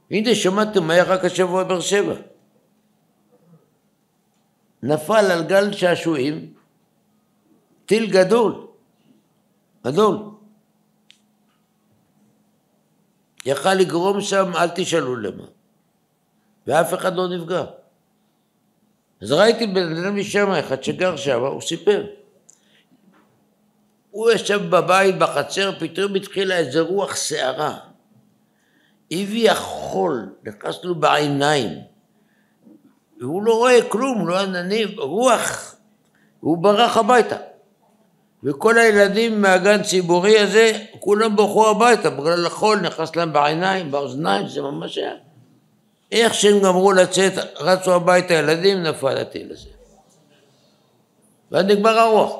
הנה שמעתם מה היה רק השבוע באר שבע. נפל על גל שעשועים, טיל גדול, גדול. יכל לגרום שם, אל תשאלו למה. ואף אחד לא נפגע. אז ראיתי בן אדם משם, אחד שגר שם, הוא סיפר. הוא ישב בבית, בחצר, פתאום התחילה איזה רוח שערה. הביא החול, נכנס לו בעיניים. והוא לא רואה כלום, לא עננים, רוח. הוא ברח הביתה. וכל הילדים מהגן ציבורי הזה, כולם ברחו הביתה, בגלל החול נכנס להם בעיניים, באוזניים, זה ממש היה. איך שהם גמרו לצאת, רצו הביתה, ילדים, נפל הטיל הזה. ואז נגמר הרוח.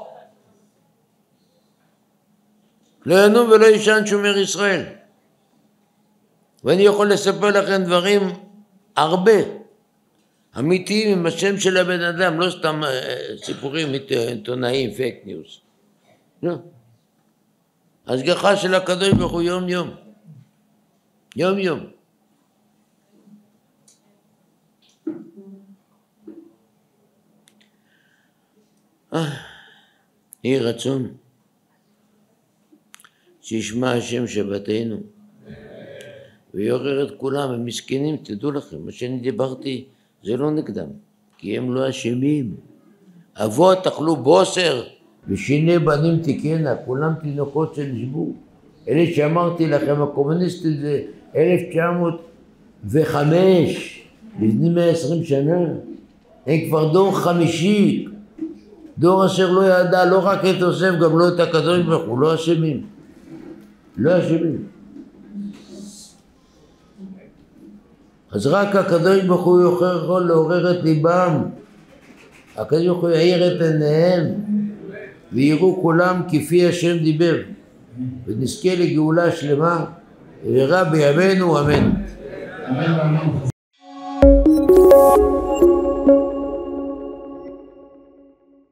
לא ינום ולא ישן שומר ישראל. ואני יכול לספר לכם דברים הרבה, אמיתיים עם השם של הבן אדם, לא סתם סיפורים עיתונאיים, פייק ניוז. לא. השגחה של הקדוש ברוך הוא יום יום. יום יום. יהי רצון שישמע השם שבתנו ויעורר את כולם. הם מסכנים, תדעו לכם, מה שאני דיברתי זה לא נגדם, כי הם לא אשמים. אבות אכלו בוסר ושיני בנים תיקנה, כולם תינוקות שנשבו. אלה שאמרתי לכם, הקומוניסטים זה 1905, לפני 120 שנה. הם כבר דור חמישי, דור אשר לא ידע לא רק את יוסף, גם לא את הקדוש ברוך הוא, לא אשמים. לא אשמים. אז רק הקדוש ברוך הוא יכול לעורר את ליבם. הקדוש ברוך הוא יאיר את עיניהם, ויראו כולם כפי השם דיבר, ונזכה לגאולה שלמה, ורע בימינו, אמן.